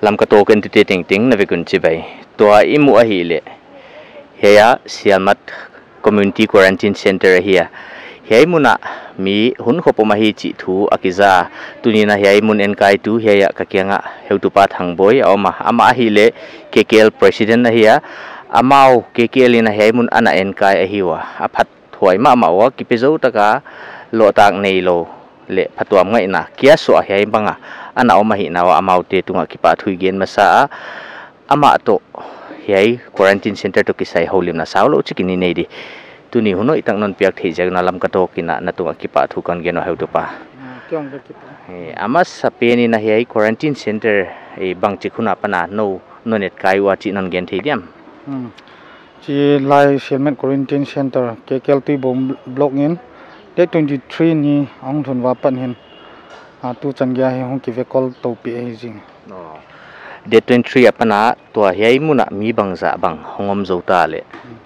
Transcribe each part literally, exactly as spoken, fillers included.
lam ka to kan ti ting ting na ve kun chi bai to i mu a hi le heya siamat community quarantine center hiya hei muna mi hun khopoma hi chi thu akiza tunina hei mun en kai tu heya ka kyanga heutupa thangboi ama ama hi le K K L president na hiya amau K K L ina hei mun ana en kai a hiwa aphat thoi ma ma wa ki pezo taka lo tak nei lo le phatuam ngai na kia so hei banga ana oma hi na wa amau te tunga ki pa thui gen masa ama to hei quarantine center to kisai holim na saulo chikini nei di tuni huno itang non piak thei jag na lam ka to kina na tunga ki pa thu kan gen no heu pa kyong ka ki e ama sapeni na hei quarantine center e bang chikhuna pana no nonet kai wa chi non gen thei diam chi lai settlement quarantine center K K L ti bom block in day twenty-three ni ang thun wa pan hin a tu chan gya he hong ki ve call to pi he jing day twenty-three apana to hei muna mi bang za bang hongom zo ta le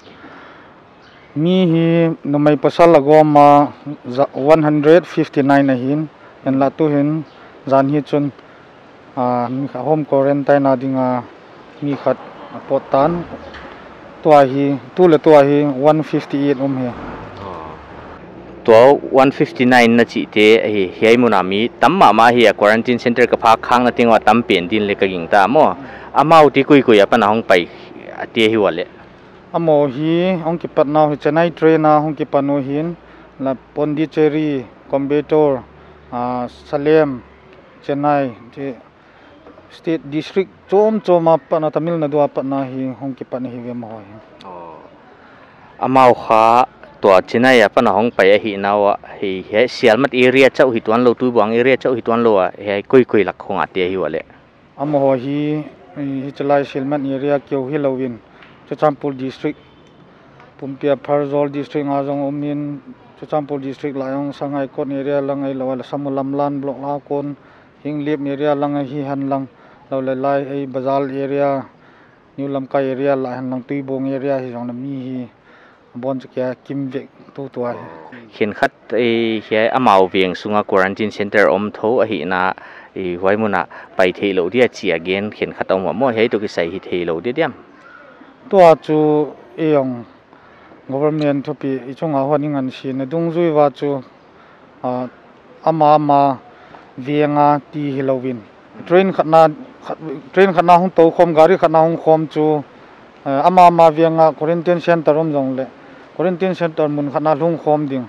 mi hi nomai pasal agoma one hundred fifty-nine a hin en la tu hin zan hi chun a mi kha home quarantine adinga mi khat potan to hi tu le to hi one fifty-eight um he to one fifty-nine na chi te hi hei muna mi tamma ma hi quarantine center ka pha khang na tingwa tam pen din le ka ging ta mo amau ti kui kui apana hong pai ate hi wale amo hi hong ki pat now hi chennai train na hong ki panu hin la pondicherry coimbatore a salem chennai je state district chom choma pana tamil nadu apana hi hong ki pan hi ve mo hi amau kha to chennai apana hong pai hi nawa hi he sialmat area chau hi tuan lo tu bang area chau hi tuan lo he koi koi lak khong ate hi wale amo hi hi chalai sialmat area kyo hi lowin Chuchampur district Pumpia Pharzol district ngajong omin Chuchampur district layong sangai kon area langai lawal samulamlan block la kon hinglip area langai hi han lang lawle lai ei bazal area new lamkai area la han lang tuibong area hi jong na mi hi bon chkia kim ve tu tu ai hin khat e he amau veng sunga quarantine center om tho a hi na e waimuna pai thei lo dia chi again hin khat om mo he to ki sai hi thei lo dia diam to chu eong government thopi ichunga honing an si na dungjui wa chu ama ama venga ti hilowin train khatna train khatna hung to khom gari khatna hung khom chu ama ama venga quarantine center om jong le quarantine center mun khatna lung khom ding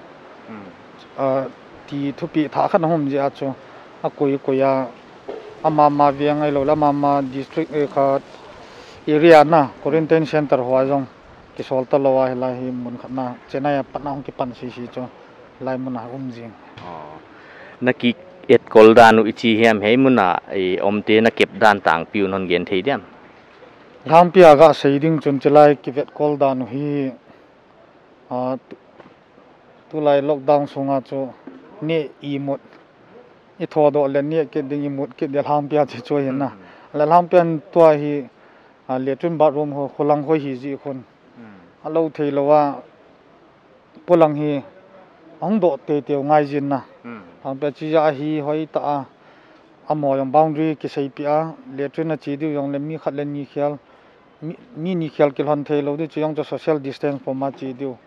ti thopi tha khatna hom ja chu a koi koya ama ama venga lo la mama district e khat area na quarantine center hwa jong ki solta lawa hela hi mun khatna chennai patna hong ki pan si si cho lai mun ha um jing naki et koldanu ichi hiam hei muna e omte na kep dan tang piu non gen thei diam lam pia ga seiding chun chalai ki vet koldanu hi a tu lai lockdown sunga chu ne i mut i thodo le ne ke ding i mut ke de lam pia che choi na la lam pian to hi a letun bathroom ho kholang ho hi ji khon alo thei lowa polang hi ong do te te ngai jin na ang pe chi ja hi hoi ta amo yong boundary ki sei pia letun na chi du yong le mi khat le ni khial mi ni khial ki hon thei lo du chi yong cho social distance for ma chi du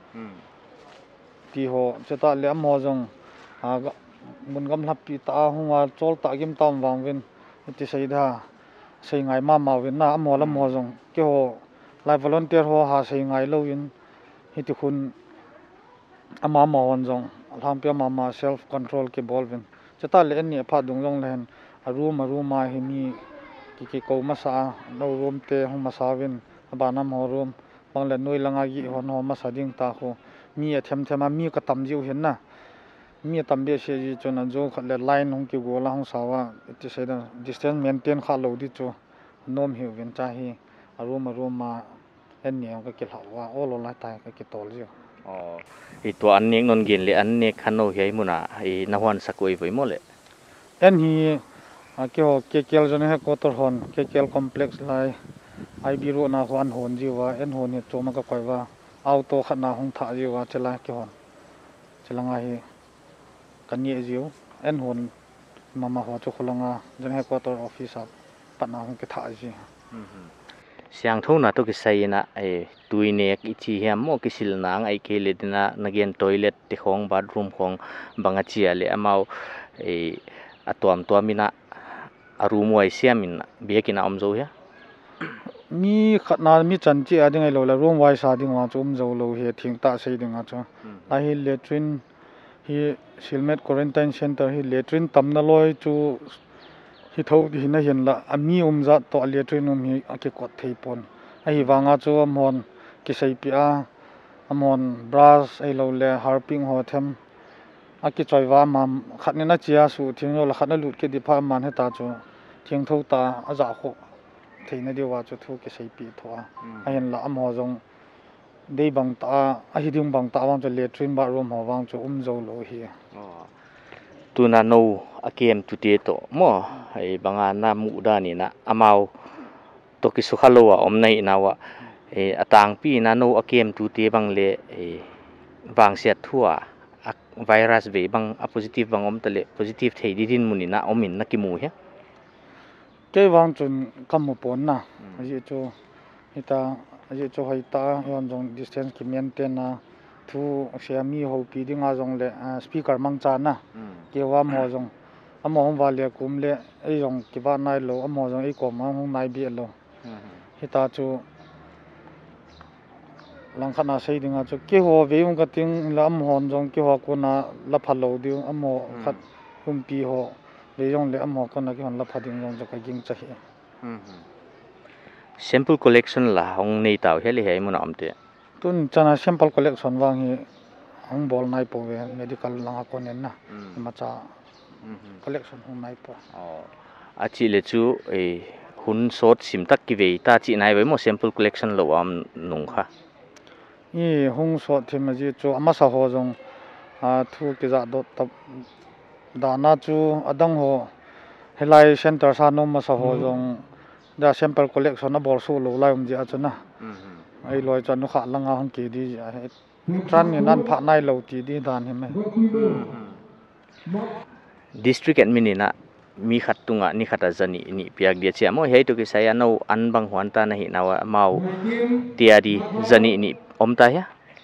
ti ho chata le amo jong a mun gam lap pi ta hunga chol ta gim tam wang win ti sei da sei ngai ma ma win na amo la mo jong ke ho lai volunteer ho ha sei ngai lo in hi ti khun ama ma won jong lam pia ma ma self control ke bolvin chata le ni pha dung jong len a room a room ma hi mi ki ki ko ma sa no room te hum ma sa win ba na mo room bang le noi langa gi hon ho ma sa ding ta kho mi a them them mi ka tam jiu hin na mi tam be se ji chon jo khat le line hong ki go la hong sa wa ti se da distance maintain kha lo di chu nom hi win cha hi a room a room ma en ne ka ki lawa all la tai ka ki tol ji oh i to an nek non gen le an nek khano hei muna i na hwan sakoi voi mo le en hi ke ho ke kel jone he kotor hon ke kel complex lai ai bi ro na hwan hon ji wa en hon ni choma ka koi wa auto khana hong tha ji wa chela ke hon chelanga hi kan ye jiu en hon mama ho chu khulanga jone he kotor office ปัญหาของกิถ่ายสิ siang thâu na to ki sai na ai tuine ki chi hiam mo ki sil nang ai ke le dina nagen toilet ti khong bathroom khong banga chia le amau e atuam to mina arum wai siamin biakina omzo ya mi khatna mi chan chi ading ai lo la room wai sa ding wa chum zo lo he thing ta sei ding a cha a hi latrin hi silmet quarantine center hi latrin tamna loi chu hi tho hi na hian la ami umza to latrin um hi ake kot thei pon a hi wanga chu amon ki sei pi a amon brush ai lo le harping ho them ake choi wa mam khatne na chia su thing lo la khatna lut ke di pha man he ta chu thing tho ta a za kho theina di wa chu thu ke sei pi thoa a hian la amo jong dei bang ta a hi ding bang ta wang chu latrin ba room ho wang chu um zo lo hi tuna no akem tu te to mo ai banga na mu da ni na amau to ki su khalowa om nei na wa e atang pi na no akem tu te bang le e bang sia thua virus ve bang a positive bang om tale positive thei di din muni na omin na ki mu he ke wang chun kam mo pon na ji chu ita ji chu hoi ta yon jong distance ki maintain na thu siami ho pi ding a jong le speaker mang cha na ke wa mo jong amo hom wa le kum le ai jong ki ba nai lo amo jong ai ko ma hom nai bi lo hita chu lang khana sei ding a chu ke ho ve um ka ting lam hon jong ke ho ko na la phalo di amo khat hum pi ho ve jong le amo ko na ki hon la phading jong ka ging cha hi sample collection la hong nei taw heli he mun amte tun chana sample collection wang hi hong bol nai po ve medical langa ko nen na ma cha collection hong nai po a chi le chu e hun sot sim tak ki ve ta chi nai ve mo sample collection lo am nung kha i hong so thim ji chu ama sa ho jong a thu ki za do tab dana chu adang ho helai center sa no ma sa ho jong da sample collection na bol su lo lai um ji a chuna ai loi chan no kha langa hang ki di tran ni nan pha nai lo ti di dan hi me district admin na mi khatunga ni khata jani ni piak dia che mo hei to ki saya no an bang hwan ta na hi nawa mau tiari jani ni omta ya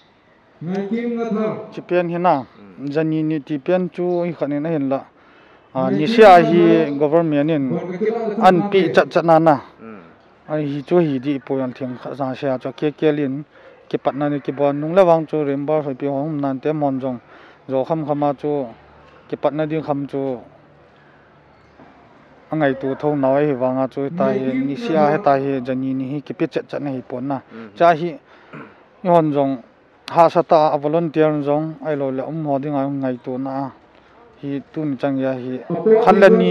chi pen hi na jani ni ti pen chu hi khani na hin la ni sia hi government in an pi chat chat na na ai hi chu hi di po yan thing kha sa sia cho ke ke lin ki patna ni ki bon nung la wang chu remba hoi pi hom nan te mon jong zo kham khama chu ki patna ding kham chu angai tu thong nawai hi wanga chu ta hi ni sia he ta hi jani ni hi ki pi chat chat na hi pon na cha hi yon jong ha sa ta volunteer jong ai lo le um ho ding ai ngai tu na hi tun chang ya hi khalani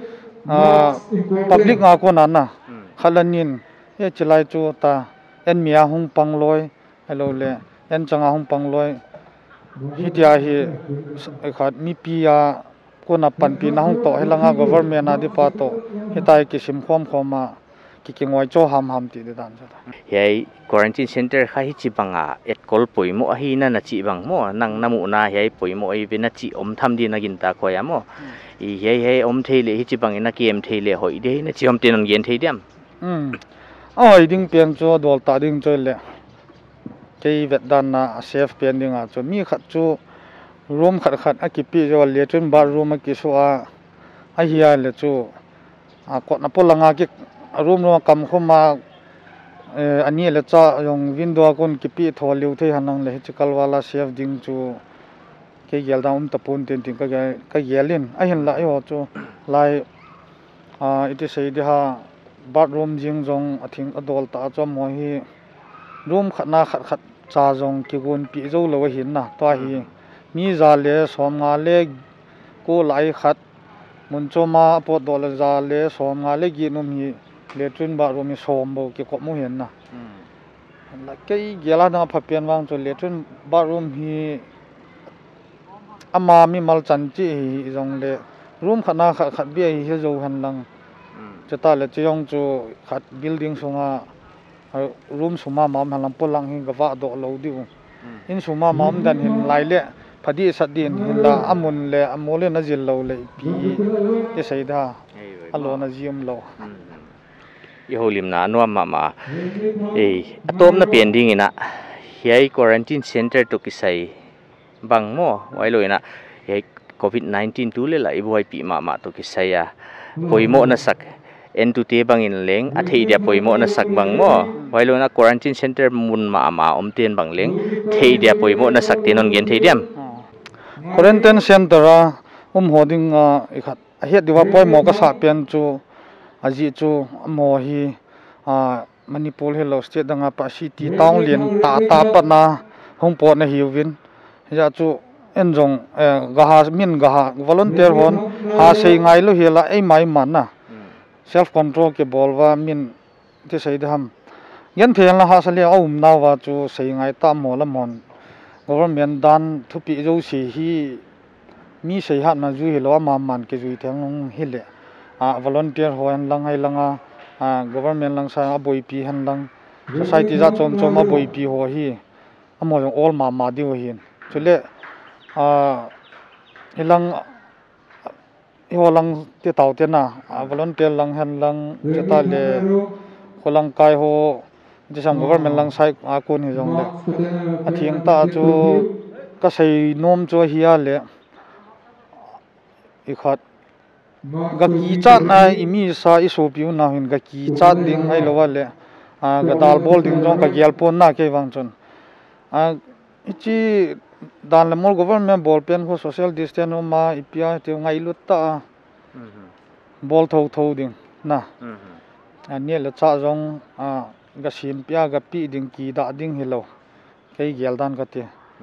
public nga ko na na khalanin e chilai chu ta en mia hung pang loi ai lo le en changa hung pang loi hi dia hi khat mi pia ko na pan pi na hung to helanga government na di pa to hitai ki sim khom khoma ki ki ngoi cho ham ham ti de dan cha hei quarantine center kha hi chi banga et kol poimo a hi na na chi bang mo nang namu na hei poimo ai ve na chi om tham di na gin ta khoya mo i hei hei om theile hi chi bang na kem theile hoi de na chi om tin on gen thei diam um oi ding pian cho dol ta ding cho le kei vet dan na safe pian ding a cho mi khat chu room khat khat a ki pi jo le trin bar room a ki so a a hiya le chu a ko na polanga ki room no kam khoma ani le cha yong window kon ki pi tho liu thei hanang le chikal wala safe ding chu ke gel da um ta pon ten ting ka ka gelin a hin la yo chu lai a iti sei de ha bathroom jing jong athing adol ta cho mo hi room khatna khat khat cha jong ki gun pi zo lo hin na to hi mi za le som nga le ko lai khat mun cho ma po dol za le som nga le gi num hi latrin ba room mi som bo ki ko mo hin na la kei gela na pha pian wang cho latrin ba room hi ama mi mal chan chi hi jong le room khana khat khat bi hi zo han lang chata le chong chu khat building sunga room suma mam halam polang hin gawa do lo di in suma mam dan hin lai le phadi sadin hin la amun le amole na jil lo le pi e saida alo na jium lo i holim na no ma ma e atom na pending ina hiai quarantine center to kisai bang mo wai loina hiai covid nineteen tu le la i boi pi ma ma to kisai ya poimo na sak en tu te bang in leng a thei dia poimo na sak bang mo wai loina quarantine center mun ma ma om ten bang leng thei dia poimo na sak ten on gen thei diam quarantine center a um hoding a ikhat a hiat diwa poimo ka sa pen chu aji chu mo hi a manipur hello state danga pa city town lien ta ta pa na hongpo na hiwin ja chu enjong gaha min gaha volunteer hon ha sei ngai lo hela ei mai man na self control ke bolwa min te sei dham yan thel na ha sale aum na wa chu sei ngai ta mo la mon government dan thupi jo si hi mi sei hat na ju helo ma man ke ju thang long hile a volunteer hoan lang hai langa a government lang sa aboi pi han lang society za chom chom aboi pi ho hi amo jong all ma ma di ho hin chule a ilang ho lang te taw te na a volunteer lang han lang te ta le kholang kai ho jisam government lang sai a kon hi jong le a thiang ta chu ka sei nom chu hiya le i khat ga ki chat na imi sa isu piu na hin ga ki chat ding ai lo wa le a ga dal bol ding jong ka gyal pon na ke wang chon a ichi dan le mol government ball pen ko social distance no ma ipia te ngai lut ta ball tho tho ding na a ne le cha jong a ga sim pia ga pi ding ki da ding hilo kai gyal dan ka te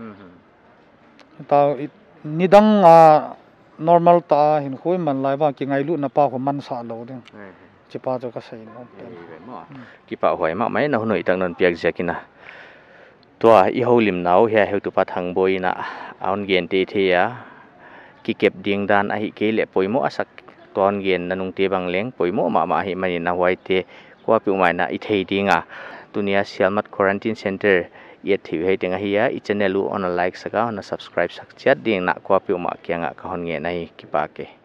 ta nidang a normal ta hin khoi man lai ba ki ngai lu na pa ko man sa lo ding chi pa jo ka sai no ki pa hoi ma mai na hunoi tang non piak jakina tua i holim nau he he tu pa thang boina aun gen te the ya ki kep ding dan a hi ke le poimo asak ton gen nanung te bang leng poimo ma ma hi mani na wai te kwa pi mai na i thei dinga tunia sialmat quarantine center yet thi he tenga hiya i channel u on like saka on subscribe sak chat ding na kwa pi ma kyanga ka hon nge nai ki pa ke